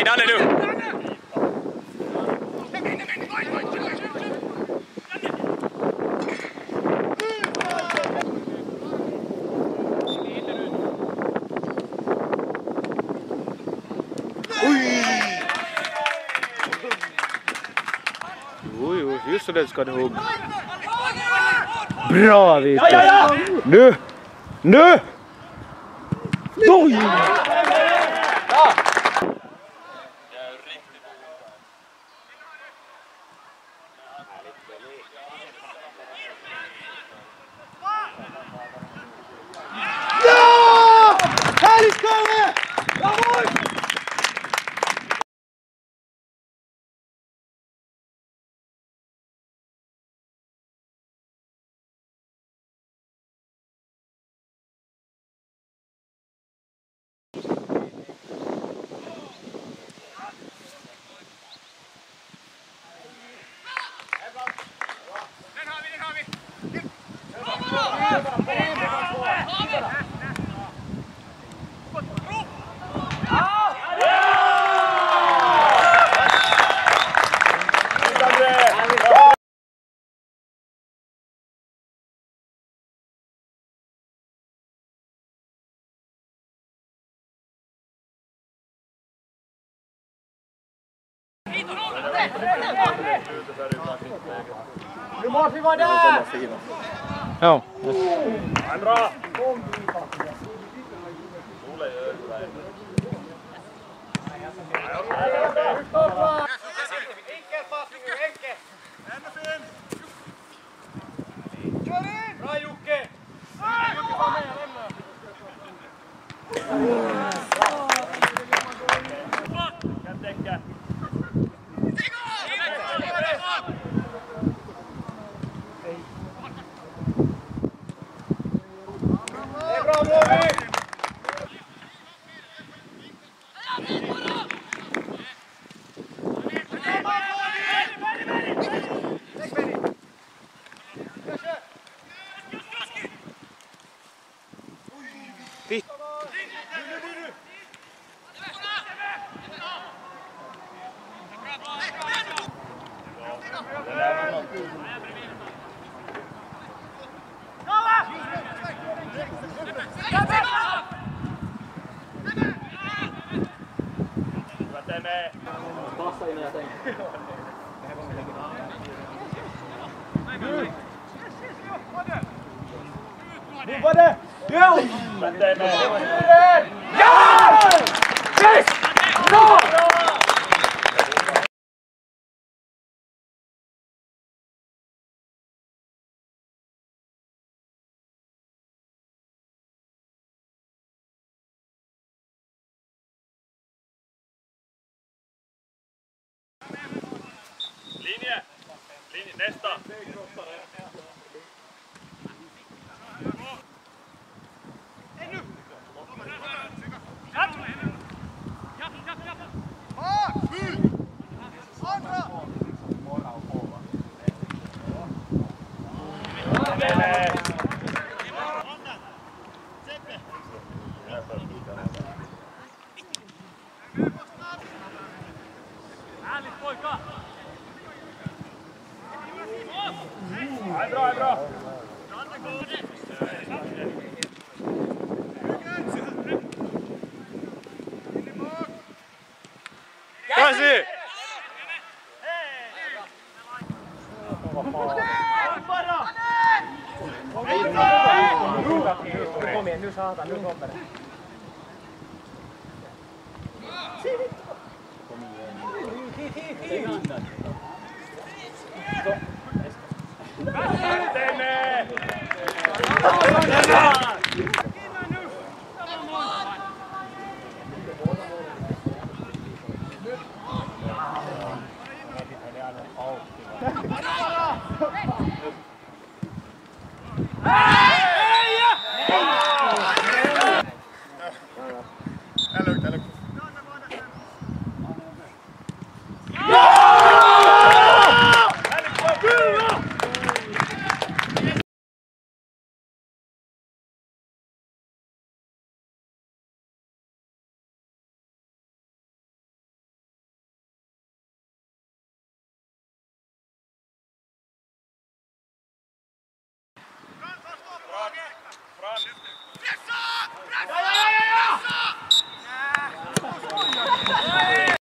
till Danne nu! Jo, just så det ska du hugga. Bra, Vito! Nu! Nu! Oj! Ja! Härligt, Kalle! Bravo! Nu måste vi vara där! Ja. Bra! Bra Jocke! Kan täcka. Det är bra Blåvitt! Passa innan jag tänker. Nu var det! Jo! Ja! Yes! No! Linje! Linje, nästa! Härligt pojkar! Ja, bra, bra! Käsi! Kom igen, nu saatan, nu kommer det. Älä